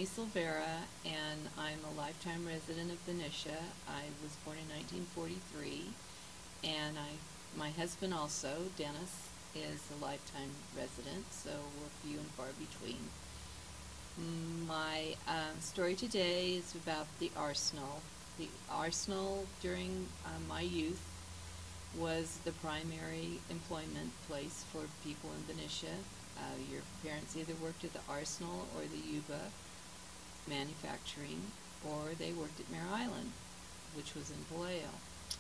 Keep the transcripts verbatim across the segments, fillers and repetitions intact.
Silvera, and I'm a lifetime resident of Benicia. I was born in nineteen forty-three, and I, my husband also, Dennis, is a lifetime resident, so we're few and far between. My um, story today is about the Arsenal. The Arsenal during uh, my youth was the primary employment place for people in Benicia. Uh, your parents either worked at the Arsenal or the Yuba manufacturing, or they worked at Mare Island, which was in Vallejo.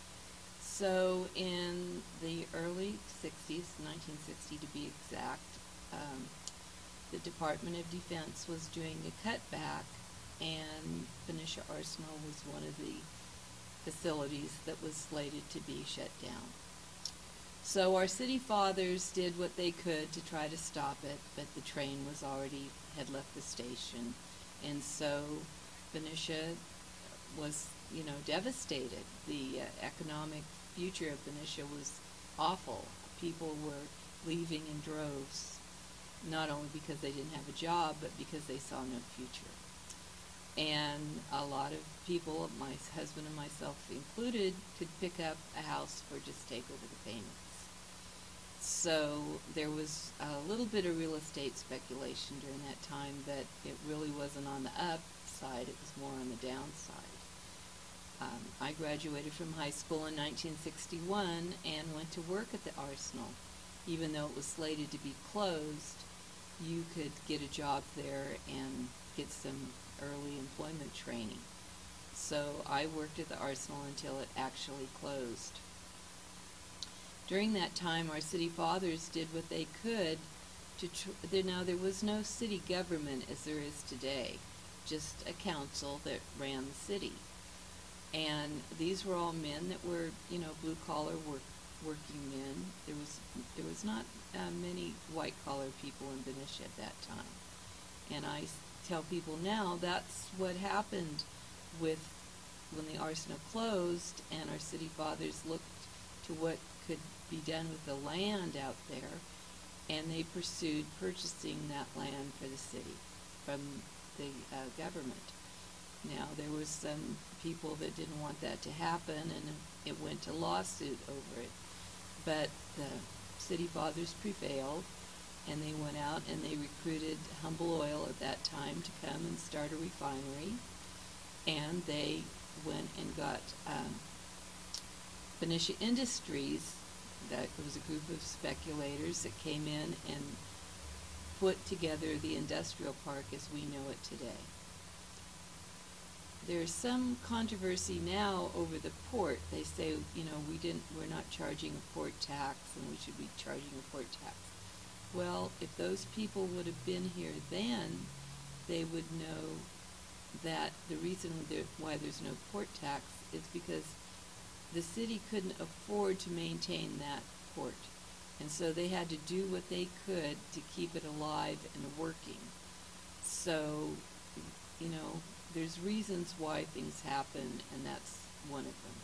So in the early sixties, nineteen sixty to be exact, um, the Department of Defense was doing a cutback, and Benicia Arsenal was one of the facilities that was slated to be shut down. So our city fathers did what they could to try to stop it, but the train was already, had left the station, and so Benicia was, you know, devastated. The uh, economic future of Benicia was awful. People were leaving in droves, not only because they didn't have a job, but because they saw no future. And a lot of people, my husband and myself included, could pick up a house for just take over the payments. So there was a little bit of real estate speculation during that time, but it really wasn't on the upside, it was more on the downside. Um, I graduated from high school in nineteen sixty-one and went to work at the Arsenal. Even though it was slated to be closed, you could get a job there and get some early employment training. So I worked at the Arsenal until it actually closed. During that time, our city fathers did what they could to tr there, now there was no city government as there is today, just a council that ran the city. And these were all men that were, you know, blue-collar work, working men. There was, there was not uh, many white-collar people in Benicia at that time. And I tell people now that's what happened with when the Arsenal closed and our city fathers looked to what could be done with the land out there, and they pursued purchasing that land for the city from the uh, government. Now there was some people that didn't want that to happen, and it went to lawsuit over it, but the city fathers prevailed, and they went out and they recruited Humble Oil at that time to come and start a refinery, and they went and got um, Benicia Industries. That was a group of speculators that came in and put together the industrial park as we know it today. There's some controversy now over the port. They say, you know, we didn't, we're not charging a port tax, and we should be charging a port tax. Well, if those people would have been here then, they would know that the reason there, why there's no port tax is because the city couldn't afford to maintain that port. And so they had to do what they could to keep it alive and working. So, you know, there's reasons why things happen, and that's one of them.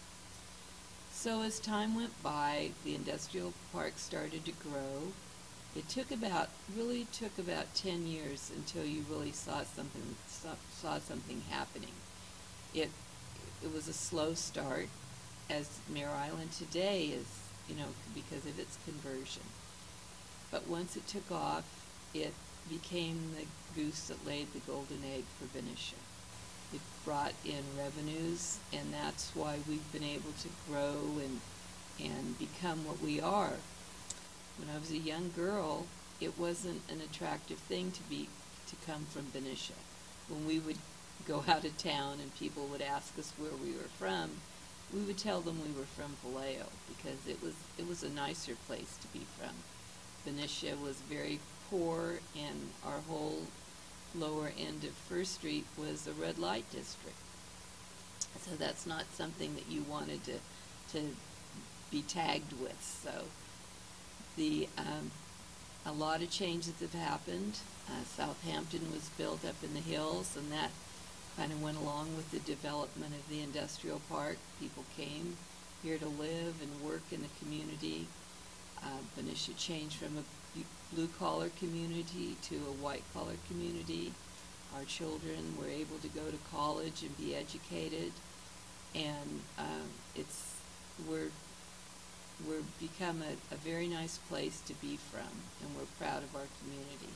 So as time went by, the industrial park started to grow. It took about, really took about ten years until you really saw something, saw, saw something happening. It, it was a slow start, as Mare Island today is, you know, because of its conversion. But once it took off, it became the goose that laid the golden egg for Benicia. It brought in revenues, and that's why we've been able to grow and, and become what we are. When I was a young girl, it wasn't an attractive thing to be, to come from Benicia. When we would go out of town and people would ask us where we were from, we would tell them we were from Vallejo, because it was, it was a nicer place to be from. Benicia was very poor, and our whole lower end of First Street was a red light district. So that's not something that you wanted to, to be tagged with. So the, um, a lot of changes have happened. Uh, Southampton was built up in the hills, and that kind of went along with the development of the industrial park. People came here to live and work in the community. Uh, Benicia changed from a blue-collar community to a white-collar community. our children were able to go to college and be educated, and um, it's we're we're become a, a very nice place to be from, and we're proud of our community.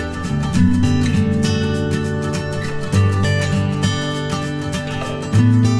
Thank you.